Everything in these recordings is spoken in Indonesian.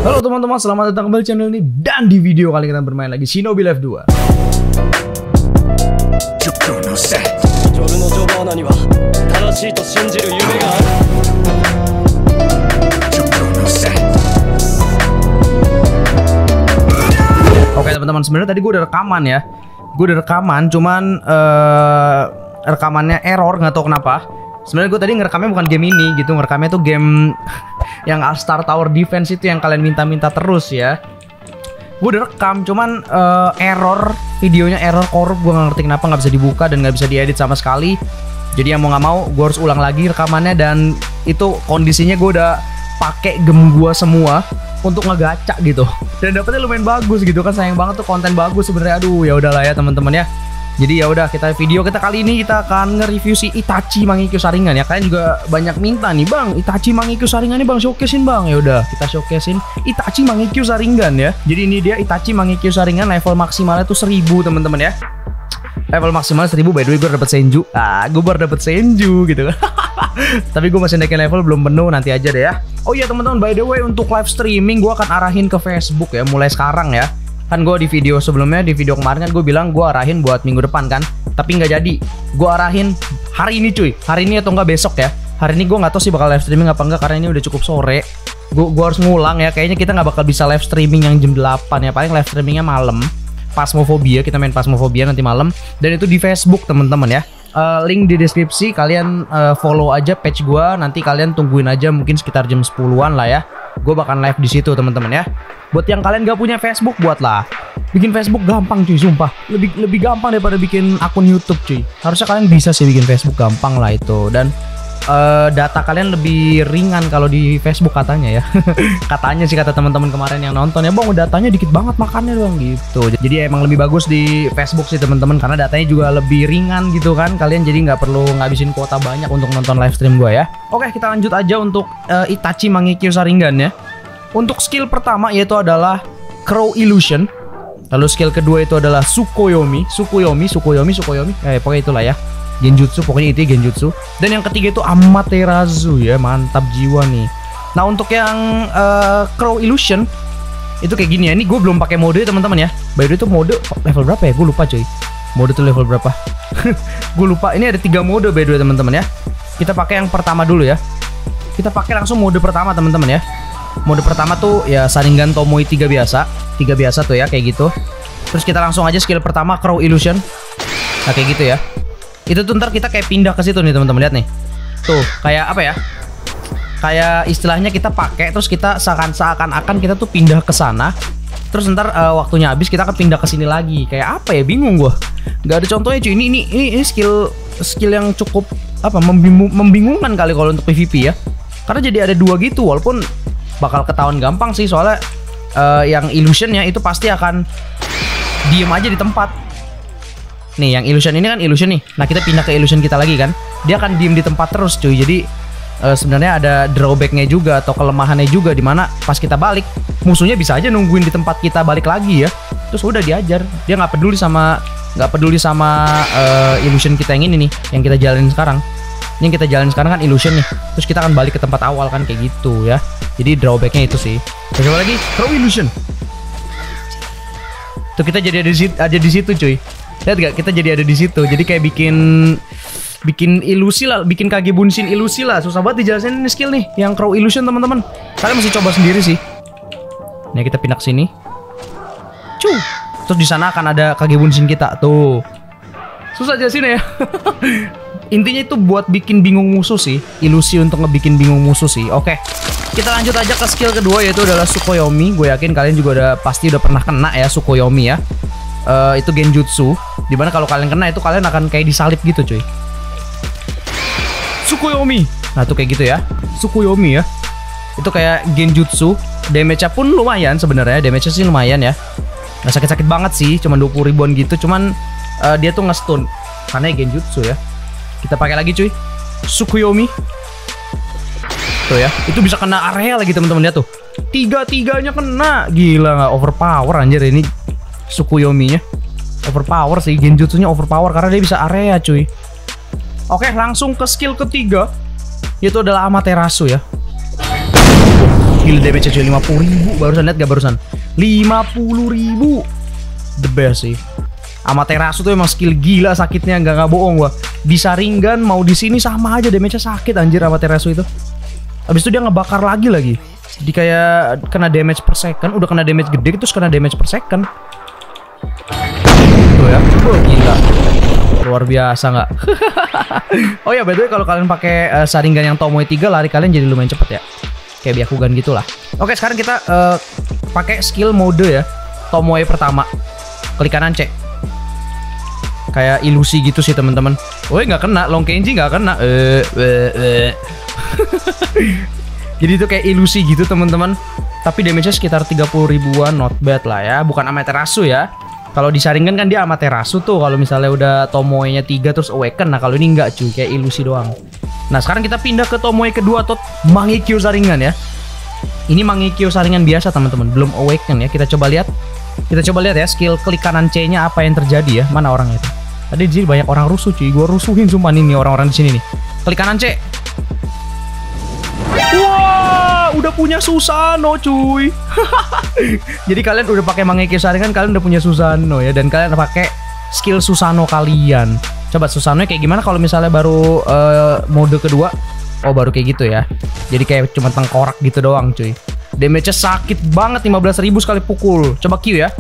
Halo teman-teman, selamat datang kembali di channel ini. Dan di video kali kita bermain lagi Shinobi Live 2. Oke teman-teman, sebenarnya tadi gue udah rekaman ya. Gue udah rekaman, cuman rekamannya error, nggak tahu kenapa. Sebenarnya gue tadi ngerekamnya bukan game ini gitu, ngerekamnya tuh game yang All Star Tower Defense itu yang kalian minta-minta terus ya. Gue udah rekam, cuman error, videonya error korup, gue nggak ngerti kenapa nggak bisa dibuka dan nggak bisa diedit sama sekali. Jadi yang mau nggak mau, gue harus ulang lagi rekamannya, dan itu kondisinya gue udah pakai gem gue semua untuk ngegaca gitu. Dan dapetnya lumayan bagus gitu kan, sayang banget tuh konten bagus sebenarnya. Aduh ya udahlah ya teman-teman ya. Jadi ya udah, video kita kali ini kita akan nge-review si Itachi Mangekyo Sharingan ya. Kalian juga banyak minta nih, Bang, Itachi Mangekyo Sharingan nih Bang, showcasein Bang. Ya udah, kita showcasein Itachi Mangekyo Sharingan ya. Jadi ini dia Itachi Mangekyo Sharingan, level maksimalnya tuh 1000 teman-teman ya. Level maksimal 1000, by the way gue dapet Senju. Gue baru dapet Senju gitu kan. Tapi gue masih naikin level, belum penuh, nanti aja deh ya. Oh iya teman-teman, by the way untuk live streaming gue akan arahin ke Facebook ya mulai sekarang ya. Kan gue di video sebelumnya, di video kemarin kan gue bilang gue arahin buat minggu depan kan, tapi nggak jadi. Gue arahin hari ini cuy, hari ini atau nggak besok ya. Hari ini gue nggak tahu sih bakal live streaming apa enggak, karena ini udah cukup sore. Gue harus ngulang ya, kayaknya kita nggak bakal bisa live streaming yang jam 8 ya, paling live streamingnya malam. Phasmophobia, kita main Phasmophobia nanti malam, dan itu di Facebook teman-teman ya. Link di deskripsi, kalian follow aja page gue, nanti kalian tungguin aja mungkin sekitar jam 10-an lah ya. Gue bakal live di situ teman-teman ya. Buat yang kalian gak punya Facebook, buatlah. Bikin Facebook gampang cuy, sumpah. Lebih gampang daripada bikin akun YouTube cuy. Harusnya kalian bisa sih bikin Facebook, gampang lah itu. Dan data kalian lebih ringan kalau di Facebook katanya ya. Katanya sih, kata teman-teman kemarin yang nonton ya, Bang datanya dikit banget makannya doang gitu. Jadi emang lebih bagus di Facebook sih teman-teman, karena datanya juga lebih ringan gitu kan. Kalian jadi nggak perlu ngabisin kuota banyak untuk nonton live stream gue ya. Oke, kita lanjut aja untuk Itachi Mangekyo Sharingan ya. Untuk skill pertama yaitu adalah Crow Illusion. Lalu skill kedua itu adalah Tsukuyomi. Pokoknya itulah ya. Genjutsu, pokoknya itu Genjutsu. Dan yang ketiga itu Amaterasu ya, mantap jiwa nih. Nah untuk yang Crow Illusion itu kayak gini ya. Ini gue belum pakai mode teman-teman ya. By the way itu mode level berapa ya? Gue lupa cuy. Mode itu level berapa? Gue lupa. Ini ada 3 mode by the way teman-teman ya. Kita pakai yang pertama dulu ya. Kita pakai langsung mode pertama teman-teman ya. Mode pertama tuh ya Sharingan Tomoe 3 biasa. 3 biasa tuh ya, kayak gitu. Terus kita langsung aja skill pertama Crow Illusion. Nah kayak gitu ya. Itu tuh ntar kita kayak pindah ke situ nih teman-teman, lihat nih. Tuh, kayak apa ya? Kayak istilahnya kita pakai terus kita seakan-akan kita tuh pindah ke sana. Terus ntar waktunya habis kita akan pindah ke sini lagi. Kayak apa ya? Bingung gua. Gak ada contohnya cuy. Ini skill yang cukup apa? Membingungkan kali kalau untuk PvP ya. Karena jadi ada 2 gitu, walaupun bakal ketahuan gampang sih, soalnya yang illusionnya itu pasti akan diem aja di tempat. Nih yang illusion ini kan illusion nih. Nah kita pindah ke illusion kita lagi kan, dia akan diem di tempat terus cuy. Jadi sebenarnya ada drawbacknya juga atau kelemahannya juga, dimana pas kita balik musuhnya bisa aja nungguin di tempat kita balik lagi ya. Terus udah diajar, dia nggak peduli sama illusion kita yang ini nih, yang kita jalanin sekarang. Ini yang kita jalanin sekarang kan illusion nih. Terus kita akan balik ke tempat awal kan, kayak gitu ya. Jadi drawbacknya itu sih. Terus coba lagi Crow Illusion. Tuh kita jadi ada di situ cuy. Lihat gak? Kita jadi ada di situ. Jadi kayak bikin ilusi lah, bikin Kage Bunshin ilusi lah. Susah banget dijelasin ini skill nih, yang Crow Illusion teman-teman. Kalian mesti coba sendiri sih. Nah kita pindah ke sini. Cuy. Terus di sana akan ada Kage Bunshin kita. Tuh. Susah jelasin ya. Intinya itu buat bikin bingung musuh sih. Ilusi untuk ngebikin bingung musuh sih. Oke, kita lanjut aja ke skill kedua, yaitu adalah Tsukuyomi. Gue yakin kalian juga pasti udah pernah kena ya Tsukuyomi ya. Itu Genjutsu, dimana kalau kalian kena itu kalian akan kayak disalip gitu cuy. Tsukuyomi. Nah tuh kayak gitu ya, Tsukuyomi ya. Itu kayak Genjutsu. Damage-nya pun lumayan sebenarnya. Damage-nya sih lumayan ya. Nggak sakit-sakit banget sih, cuma 20 ribuan gitu. Cuman dia tuh nge-stun karena Genjutsu ya. Kita pakai lagi cuy, Tsukuyomi. Tuh ya, itu bisa kena area lagi teman-teman, lihat tuh. 3-3-nya kena. Gila nggak? Overpower anjir ini Tsukuyomi-nya. Overpower sih, Genjutsunya overpower karena dia bisa area cuy. Oke, langsung ke skill ketiga, yaitu adalah Amaterasu ya. gila damage cuy, 50.000. Barusan lihat gak barusan? 50.000. The best sih. Amaterasu tuh emang skill gila sakitnya, nggak bohong gua. Di Sharingan mau di sini sama aja damage-nya sakit anjir Amaterasu itu. Habis itu dia ngebakar lagi. Jadi kayak kena damage per second, udah kena damage gede terus kena damage per second. Tuh ya. Gila. Luar biasa nggak? Oh ya, by the way kalau kalian pakai Sharingan yang Tomoe 3, lari kalian jadi lumayan cepet ya. Kayak Byakugan gitulah. Oke, sekarang kita pakai skill mode ya. Tomoe pertama. Klik kanan C. Kayak ilusi gitu sih teman-teman. Woi nggak kena, Long Kenji nggak kena. Jadi itu kayak ilusi gitu teman-teman. Tapi damage-nya sekitar 30 ribuan, not bad lah ya. Bukan Amaterasu ya. Kalau di Sharingan kan dia Amaterasu tuh. Kalau misalnya udah Tomoe-nya 3 terus Awaken. Nah kalau ini nggak cuy, kayak ilusi doang. Nah sekarang kita pindah ke Tomoe kedua atau Mangekyo Sharingan ya. Ini Mangekyo Sharingan biasa teman-teman, belum Awaken ya. Kita coba lihat ya skill klik kanan C-nya apa yang terjadi ya. Mana orangnya itu? Tadi jadi banyak orang rusuh cuy. Gue rusuhin sumpah nih orang-orang di sini nih. Klik kanan C. Wah, udah punya Susanoo cuy. Jadi kalian udah pakai Mangekyo Sharingan, kalian udah punya Susanoo ya, dan kalian pakai skill Susanoo kalian. Coba Susanoo kayak gimana kalau misalnya baru mode kedua? Oh, baru kayak gitu ya. Jadi kayak cuma tengkorak gitu doang cuy. Damage-nya sakit banget, 15.000 sekali pukul. Coba Q ya.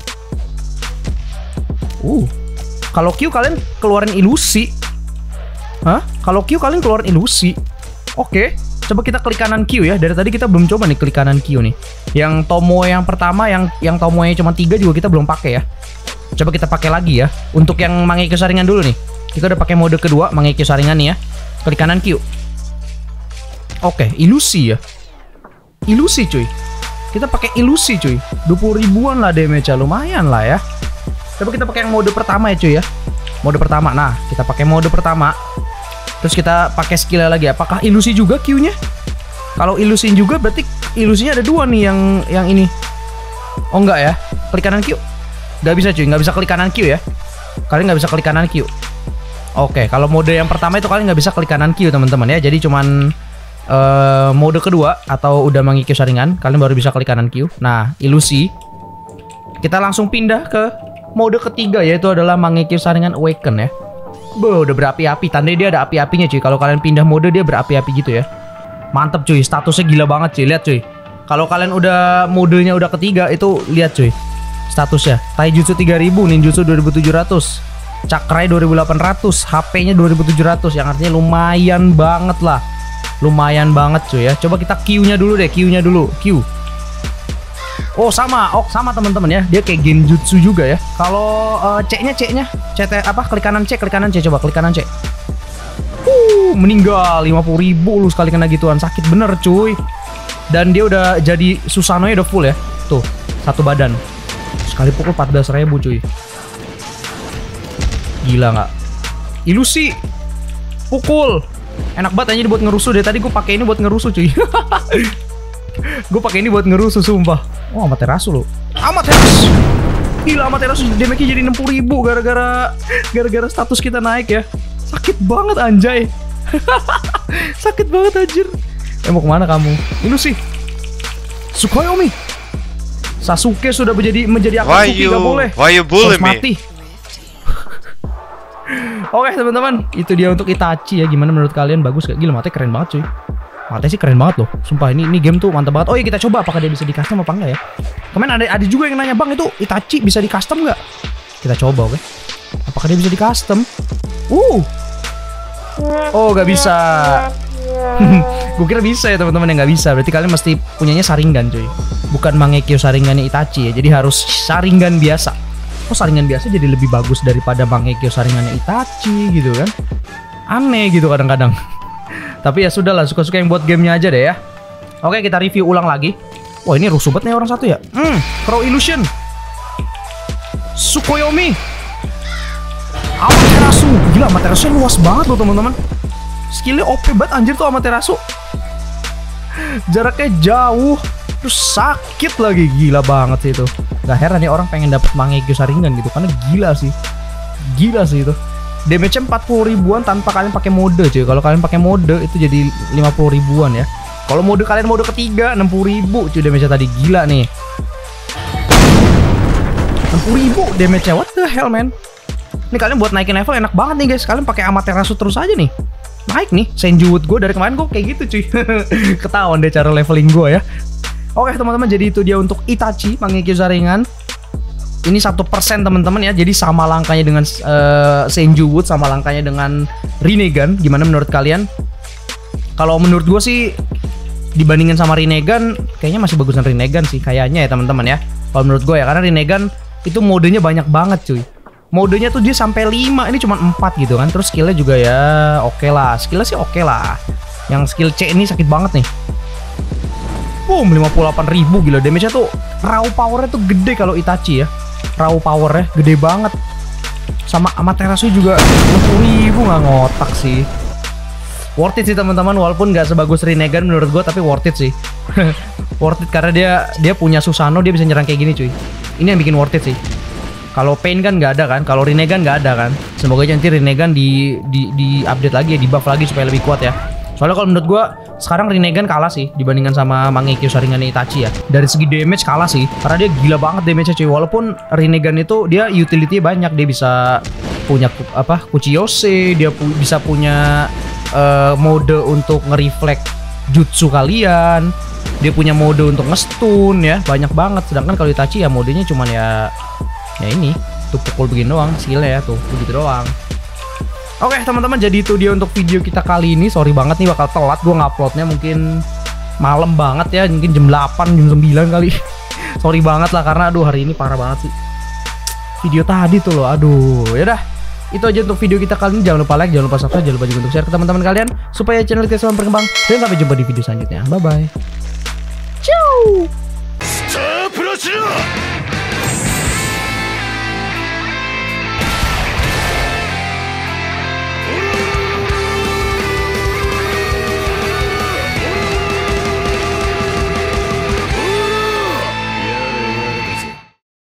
Kalau Q kalian keluarin ilusi. Hah? Kalau Q kalian keluarin ilusi. Oke. Coba kita klik kanan Q ya. Dari tadi kita belum coba nih klik kanan Q nih. Yang Tomoe yang pertama, yang Tomoe cuma 3 juga kita belum pakai ya. Coba kita pakai lagi ya. Untuk yang Mangekyo Sharingan dulu nih. Kita udah pakai mode kedua Mangekyo Sharingan nih ya. Klik kanan Q. Oke, ilusi ya. Ilusi cuy. Kita pakai ilusi cuy. 20 ribuan lah damage-nya, lumayan lah ya. Coba kita pakai yang mode pertama ya cuy ya. Mode pertama. Nah, kita pakai mode pertama. Terus kita pakai skill lagi. Apakah ilusi juga Q-nya? Kalau ilusin juga berarti ilusinya ada 2 nih yang ini. Oh enggak ya. Klik kanan Q. Gak bisa cuy, nggak bisa klik kanan Q ya. Kalian nggak bisa klik kanan Q. Oke, kalau mode yang pertama itu kalian nggak bisa klik kanan Q teman-teman ya. Jadi cuman mode kedua atau udah Mangekyo Sharingan kalian baru bisa klik kanan Q. Nah, ilusi. Kita langsung pindah ke mode ketiga yaitu adalah Mangekyo Sharingan Awaken ya. Udah berapi-api, tandanya dia ada api-apinya cuy. Kalau kalian pindah mode dia berapi-api gitu ya. Mantep cuy, statusnya gila banget cuy. Lihat cuy. Kalau kalian udah modenya udah ketiga itu lihat cuy. Statusnya Taijutsu 3000, Ninjutsu 2700, Cakrai 2800, HP-nya 2700 yang artinya lumayan banget lah. Lumayan banget cuy ya. Coba kita Q-nya dulu deh, Q-nya dulu. Q. Oh sama teman-teman ya. Dia kayak genjutsu juga ya. Kalau C-nya CT apa? Klik kanan C, coba klik kanan C. Meninggal 50.000 lu sekali kena gituan. Sakit bener cuy. Dan dia udah jadi Susanoo-nya udah full ya. Tuh, satu badan. Sekali pukul 14.000 cuy. Gila nggak? Ilusi. Pukul. Enak banget aja buat ngerusuh deh. Tadi gue pakai ini buat ngerusuh cuy. Gue pakai ini buat ngerusuh sumpah. Oh, Amaterasu lo. Amaterasu. Gila, Amaterasu damage-nya jadi 60.000 gara-gara status kita naik ya. Sakit banget anjay. Sakit banget anjir. Mau kemana kamu? Ilusi. Tsukuyomi. Sasuke sudah menjadi Akatsuki, gak boleh. Why you bully me? Mati. Oke teman-teman, itu dia untuk Itachi ya. Gimana menurut kalian? Bagus gak? Gila, matanya keren banget cuy. Matanya sih keren banget loh. Sumpah ini game tuh mantap banget. Oh iya, kita coba apakah dia bisa di custom apa enggak ya. Kemarin ada juga yang nanya, "Bang, itu Itachi bisa di custom nggak?" Kita coba, oke. Apakah dia bisa di custom? Oh, gak bisa. Gue kira bisa ya teman-teman, yang nggak bisa. Berarti kalian mesti punyanya Sharingan cuy. Bukan Mangekyo Sharingannya Itachi ya. Jadi harus Sharingan biasa. Kok Sharingan biasa jadi lebih bagus daripada Mangekyo Sharingannya Itachi gitu kan? Aneh gitu kadang-kadang. Tapi ya sudahlah, suka-suka yang buat gamenya aja deh ya. Oke, kita review ulang lagi. Wah, ini rusuh banget nih orang satu ya. Crow Illusion, Tsukuyomi, Amaterasu. Gila, Amaterasu luas banget loh teman-teman. Skillnya OP banget anjir tuh Amaterasu. Jaraknya jauh, terus sakit lagi. Gila banget sih itu. Gak heran nih orang pengen dapet Mangekyo Sharingan gitu, karena gila sih. Gila sih itu. Damage-nya 40 ribuan tanpa kalian pakai mode cuy. Kalau kalian pakai mode itu jadi 50 ribuan ya. Kalau mode kalian mode ketiga 60.000 cuy damage tadi, gila nih. 60.000 damage-nya, what the hell man. Ini kalian buat naikin level enak banget nih guys. Kalian pakai Amaterasu terus aja nih. Naik nih, Senju Wood gue dari kemarin gue kayak gitu cuy. Ketahuan deh cara leveling gue ya. Oke teman-teman, jadi itu dia untuk Itachi Mangekyo Sharingan. Ini 1% teman-teman ya. Jadi sama langkahnya dengan Senju Wood, sama langkahnya dengan Rinnegan. Gimana menurut kalian? Kalau menurut gue sih dibandingin sama Rinnegan kayaknya masih bagusan Rinnegan sih kayaknya ya teman-teman ya. Kalau menurut gue ya, karena Rinnegan itu modenya banyak banget cuy. Modenya tuh dia sampai 5, ini cuma 4 gitu kan. Terus skillnya juga ya oke lah. Skillnya sih oke lah. Yang skill C ini sakit banget nih. Boom, 58.000 gila. Damage-nya tuh raw power-nya tuh gede kalau Itachi ya. Raw power-nya gede banget. Sama Amaterasu juga 60.000, nggak ngotak sih. Worth it sih teman-teman, walaupun nggak sebagus Rinnegan menurut gue, tapi worth it sih. Worth it karena dia punya Susanoo, dia bisa nyerang kayak gini cuy. Ini yang bikin worth it sih. Kalau Pain kan nggak ada kan, kalau Rinnegan nggak ada kan. Semoga aja nanti Rinnegan di update lagi ya, di buff lagi supaya lebih kuat ya. Soalnya kalau menurut gua sekarang Rinnegan kalah sih dibandingkan sama Mangekyo Sharingan Itachi ya. Dari segi damage kalah sih, karena dia gila banget damage-nya cuy. Walaupun Rinnegan itu dia utility banyak, dia bisa punya apa Kuchiyose, dia bisa punya mode untuk nge-reflect jutsu kalian. Dia punya mode untuk nge-stun ya, banyak banget. Sedangkan kalau Itachi ya modenya cuman ya ini tuh pukul begini doang skillnya ya, tuh begitu doang. Oke teman-teman, jadi itu dia untuk video kita kali ini. Sorry banget nih bakal telat gue nguploadnya, mungkin malam banget ya, mungkin jam 8 jam 9 kali. Sorry banget lah karena aduh hari ini parah banget sih video tadi tuh loh, aduh. Yaudah, itu aja untuk video kita kali ini. Jangan lupa like, jangan lupa subscribe, jangan lupa juga untuk share ke teman-teman kalian supaya channel kita semakin berkembang. Dan sampai jumpa di video selanjutnya, bye bye. Ciao.